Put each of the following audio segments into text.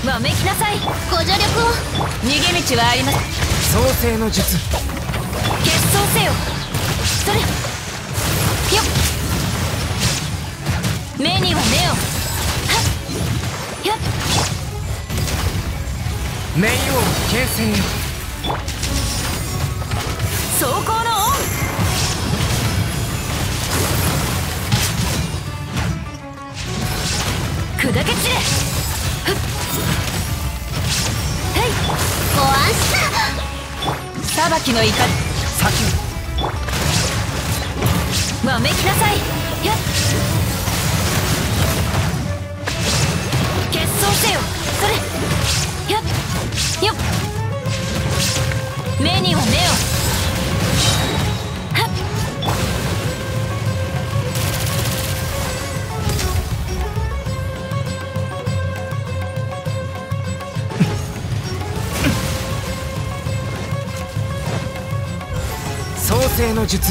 わめきなさい。ご助力を。逃げ道はあります。 創世の術。 決闘せよ。それよっ。目には目を。はっよっ。 冥王形成よ。 走行のオン。砕け散れ。はいご安心。裁きの怒り。 先わめきなさい。やっ決闘せよ。それやっよっ。目には目を。はっ創世の術。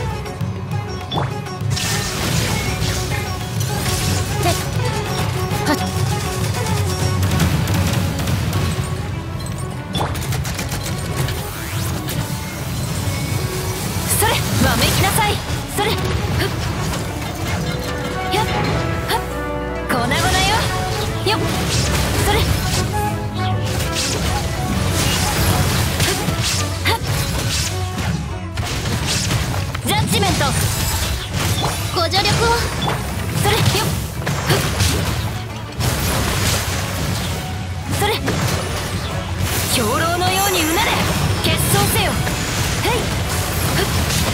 わめきなさい。それふっやっはっ粉々よよっ。それふっはっジャッジメント。ご助力を。それよっふっそれ兵糧のようにうなれ。決闘せよ。へいふっ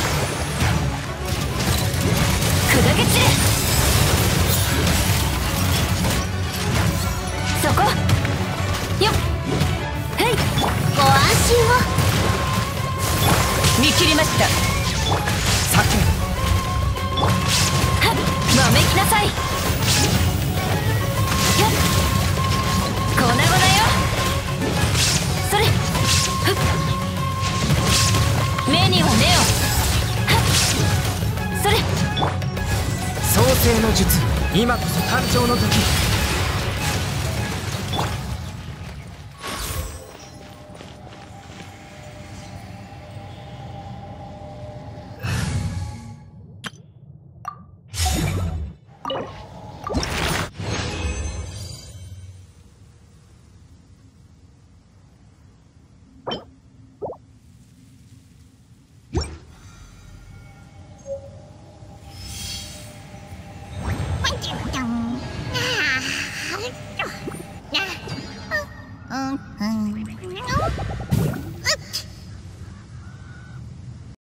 砕け散れ。そこよっ。へいご安心を。見切りました。 先はっわめきなさい。よっ粉々よ。それふっ目には目を。はっそれ創世の術。今こそ誕生の時。 うん